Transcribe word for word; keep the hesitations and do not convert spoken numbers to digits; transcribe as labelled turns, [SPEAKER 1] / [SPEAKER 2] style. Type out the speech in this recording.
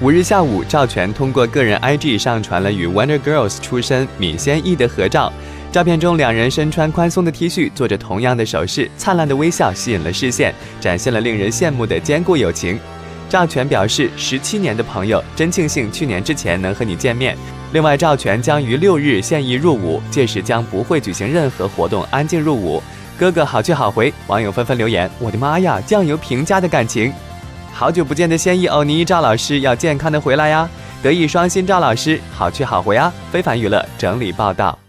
[SPEAKER 1] 五日下午，赵全通过个人 I G 上传了与 Wonder Girls 出身闵仙艺的合照。照片中，两人身穿宽松的 T 恤，做着同样的手势，灿烂的微笑吸引了视线，展现了令人羡慕的坚固友情。赵全表示，十七年的朋友，真庆幸去年之前能和你见面。另外，赵全将于六日现役入伍，届时将不会举行任何活动，安静入伍。哥哥好去好回，网友纷纷留言：我的妈呀，酱油评价的感情！好久不见的现役欧尼赵老师要健康的回来呀！德艺双馨赵老师好去好回啊！非凡娱乐整理报道。